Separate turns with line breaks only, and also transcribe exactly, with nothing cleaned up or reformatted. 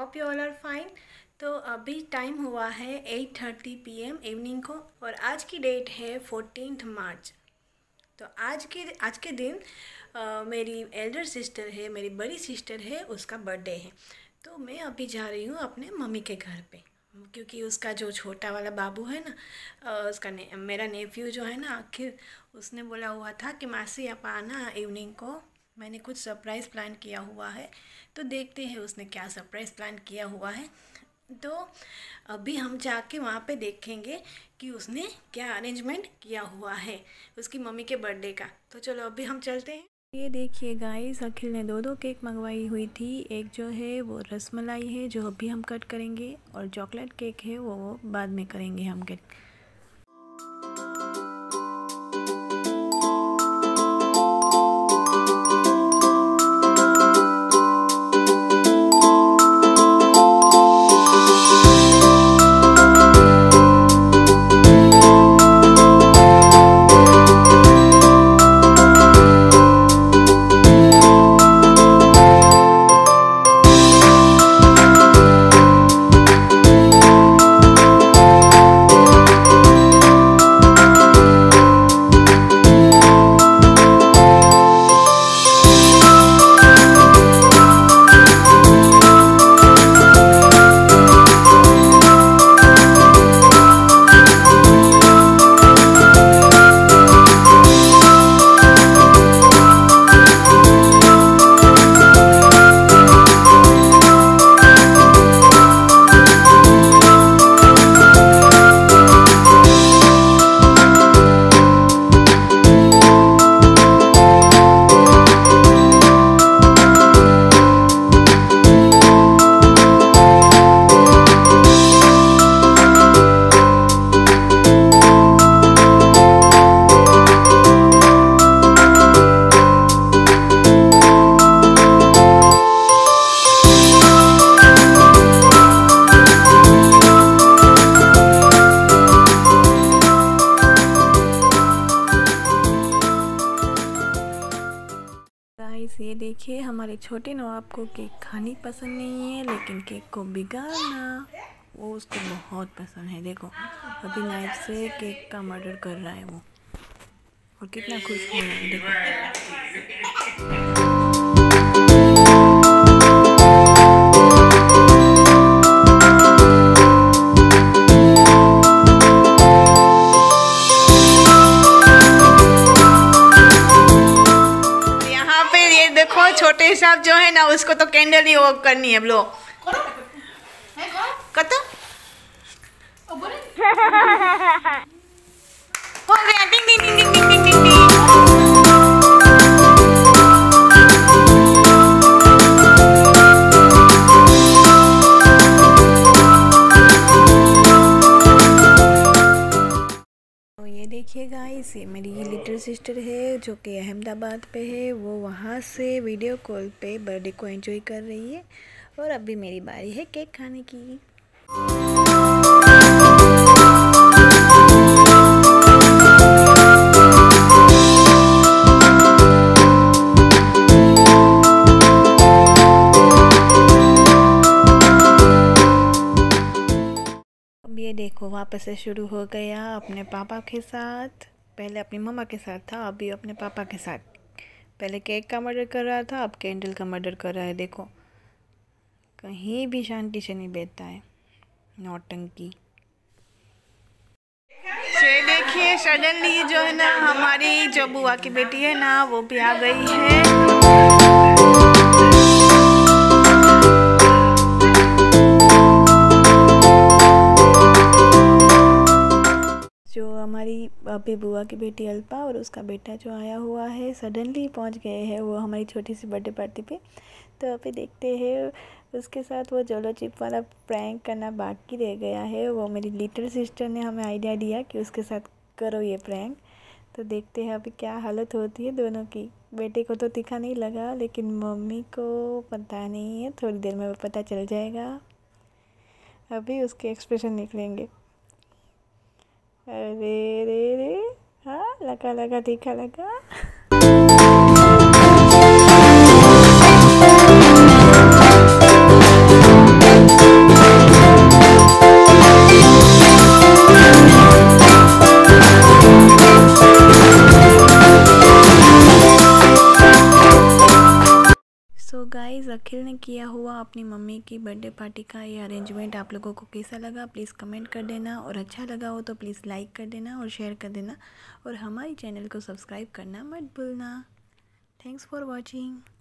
Hope you all are fine. तो अभी time हुआ है eight thirty P M evening को और आज की डेट है फोर्टीन्थ मार्च। तो आज के आज के दिन आ, मेरी एल्डर सिस्टर है, मेरी बड़ी सिस्टर है, उसका बर्थडे है। तो मैं अभी जा रही हूँ अपने मम्मी के घर पे, क्योंकि उसका जो छोटा वाला बाबू है ना, आ, उसका ने, मेरा नेफ्यू जो है ना, आखिर उसने बोला हुआ था कि मासी आप आना इवनिंग को, मैंने कुछ सरप्राइज़ प्लान किया हुआ है। तो देखते हैं उसने क्या सरप्राइज़ प्लान किया हुआ है। तो अभी हम जाके वहाँ पे देखेंगे कि उसने क्या अरेंजमेंट किया हुआ है उसकी मम्मी के बर्थडे का। तो चलो अभी हम चलते हैं। ये देखिए गाइस, अखिल ने दो दो केक मंगवाई हुई थी। एक जो है वो रसमलाई है जो अभी हम कट करेंगे, और चॉकलेट केक है वो, वो बाद में करेंगे हम कट। ये देखिए, हमारे छोटे नवाब को केक खानी पसंद नहीं है, लेकिन केक को बिगाड़ना वो उसको बहुत पसंद है। देखो अभी नाइफ से केक का मर्डर कर रहा है वो, और कितना खुश हो रहा है देखो। छोटे साहब जो है ना, उसको तो कैंडल ही वो करनी है। लो कतो हो गया, डिंग डिंग डिंग डिंग डिंग डिंग डिंग। देखिए गाइस, ये मेरी लिटिल सिस्टर है जो कि अहमदाबाद पे है। वो वहाँ से वीडियो कॉल पे बर्थडे को एंजॉय कर रही है, और अभी मेरी बारी है केक खाने की। ये देखो वापस से शुरू हो गया अपने पापा के साथ। पहले अपनी मम्मा के साथ था, अभी अपने पापा के साथ। पहले केक का मर्डर कर रहा था, अब कैंडल का मर्डर कर रहा है। देखो कहीं भी शांति से नहीं बैठता है, नौटंकी से। देखिए सडनली जो है ना, हमारी जो बुआ की बेटी है ना, वो भी आ गई है। जो हमारी अभी बुआ की बेटी अल्पा और उसका बेटा जो आया हुआ है, सडनली पहुंच गए हैं वो हमारी छोटी सी बर्थडे पार्टी पे। तो अभी देखते हैं उसके साथ वो जोलो चिप वाला प्रैंक करना बाकी रह गया है। वो मेरी लिटिल सिस्टर ने हमें आइडिया दिया कि उसके साथ करो ये प्रैंक। तो देखते हैं अभी क्या हालत होती है दोनों की। बेटे को तो तीखा नहीं लगा, लेकिन मम्मी को पता नहीं है, थोड़ी देर में वो पता चल जाएगा। अभी उसके एक्सप्रेशन निकलेंगे। अरे रे रे, हाँ लगा लगा तीखा लगा। गाइस, अखिल ने किया हुआ अपनी मम्मी की बर्थडे पार्टी का ये अरेंजमेंट आप लोगों को कैसा लगा प्लीज़ कमेंट कर देना, और अच्छा लगा हो तो प्लीज़ लाइक कर देना और शेयर कर देना, और हमारी चैनल को सब्सक्राइब करना मत भूलना। Thanks for watching.